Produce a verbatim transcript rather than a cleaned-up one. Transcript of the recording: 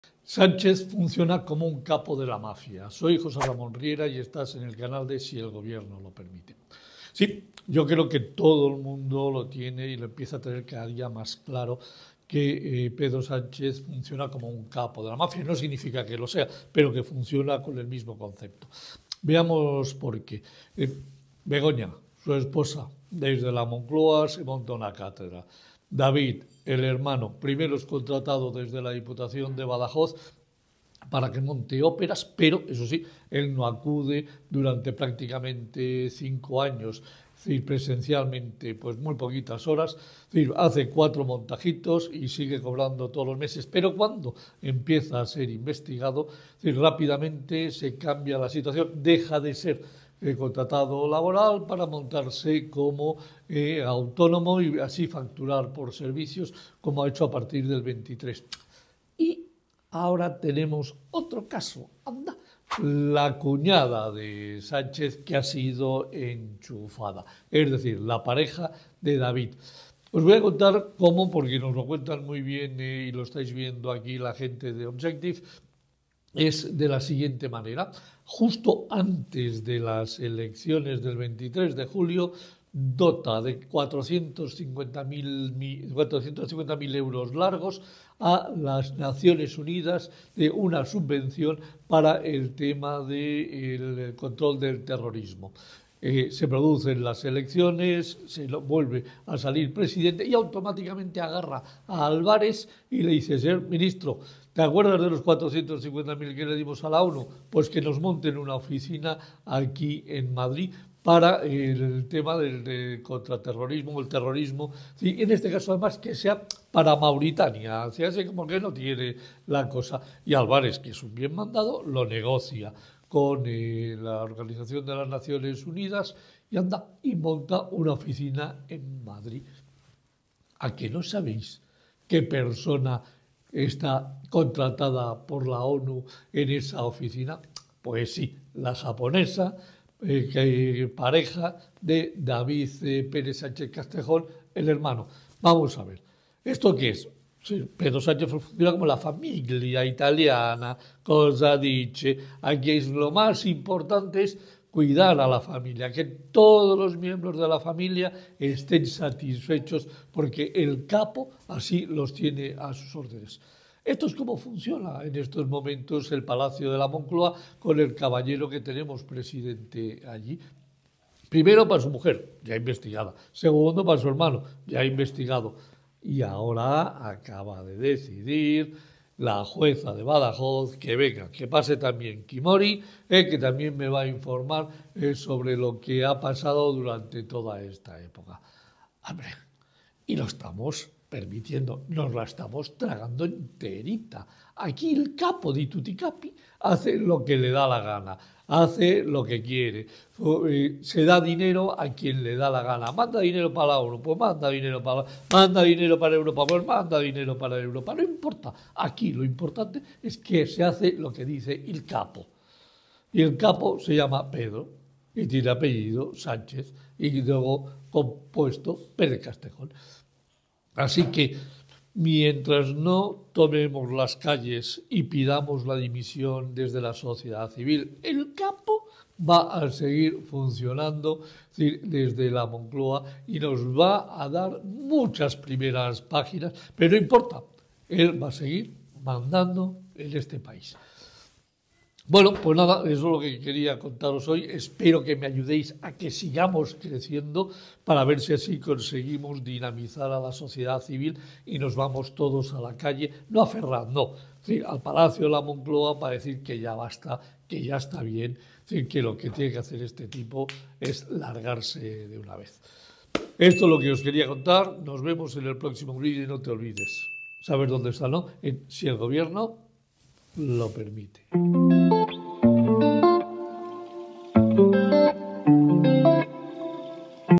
Sánchez funciona como un capo de la mafia. Soy José Ramón Riera y estás en el canal de Si el Gobierno lo permite. Sí, yo creo que todo el mundo lo tiene y lo empieza a tener cada día más claro que eh, Pedro Sánchez funciona como un capo de la mafia. No significa que lo sea, pero que funciona con el mismo concepto. Veamos por qué. Eh, Begoña, su esposa, desde la Moncloa se monta una cátedra. David, el hermano, primero es contratado desde la Diputación de Badajoz para que monte óperas, pero eso sí, él no acude durante prácticamente cinco años, es decir, presencialmente, pues muy poquitas horas, es decir, hace cuatro montajitos y sigue cobrando todos los meses, pero cuando empieza a ser investigado, es decir, rápidamente se cambia la situación, deja de ser eh, contratado laboral para montarse como eh, autónomo y así facturar por servicios, como ha hecho a partir del veintitrés. Y ahora tenemos otro caso, anda, la cuñada de Sánchez que ha sido enchufada, es decir, la pareja de David. Os voy a contar cómo, porque nos lo cuentan muy bien eh, y lo estáis viendo aquí la gente de Objective, es de la siguiente manera. Justo antes de las elecciones del veintitrés de julio, dota de cuatrocientos cincuenta mil euros largos a las Naciones Unidas de una subvención para el tema del control del terrorismo. Eh, se producen las elecciones, se lo vuelve a salir presidente y automáticamente agarra a Álvarez y le dice: señor ministro, ¿te acuerdas de los cuatrocientos cincuenta mil que le dimos a la ONU? Pues que nos monten una oficina aquí en Madrid para el tema del, del contraterrorismo, el terrorismo, y en este caso además que sea para Mauritania, se hace como que no tiene la cosa. Y Álvarez, que es un bien mandado, lo negocia con eh, la Organización de las Naciones Unidas y anda y monta una oficina en Madrid. ¿A que no sabéis qué persona está contratada por la ONU en esa oficina? Pues sí, la japonesa, eh, que, pareja de David eh, Pérez Sánchez Castejón, el hermano. Vamos a ver, ¿esto qué es? Sí, Pedro Sánchez funciona como la familia italiana, cosa dice. Aquí es lo más importante es cuidar a la familia, que todos los miembros de la familia estén satisfechos porque el capo así los tiene a sus órdenes. Esto es como funciona en estos momentos el Palacio de la Moncloa con el caballero que tenemos presidente allí. Primero para su mujer, ya investigada. Segundo para su hermano, ya investigado. Y ahora acaba de decidir la jueza de Badajoz que venga, que pase también Kimori, eh, que también me va a informar eh, sobre lo que ha pasado durante toda esta época. Hombre, y lo estamos permitiendo, nos la estamos tragando enterita. Aquí el capo di tutti capi hace lo que le da la gana, hace lo que quiere, se da dinero a quien le da la gana. Manda dinero para la ONU, pues manda dinero para la, manda dinero para Europa, pues manda dinero para Europa. No importa, aquí lo importante es que se hace lo que dice el capo. Y el capo se llama Pedro y tiene apellido Sánchez y luego compuesto Pérez Castejón. Así que mientras no tomemos las calles y pidamos la dimisión desde la sociedad civil, el capo va a seguir funcionando desde la Moncloa y nos va a dar muchas primeras páginas, pero no importa, él va a seguir mandando en este país. Bueno, pues nada, eso es lo que quería contaros hoy. Espero que me ayudéis a que sigamos creciendo para ver si así conseguimos dinamizar a la sociedad civil y nos vamos todos a la calle, no a Ferraz, no, ¿sí?, al Palacio de la Moncloa para decir que ya basta, que ya está bien, ¿sí?, que lo que tiene que hacer este tipo es largarse de una vez. Esto es lo que os quería contar. Nos vemos en el próximo vídeo y no te olvides. ¿Sabes dónde está, no? En Si el Gobierno lo permite.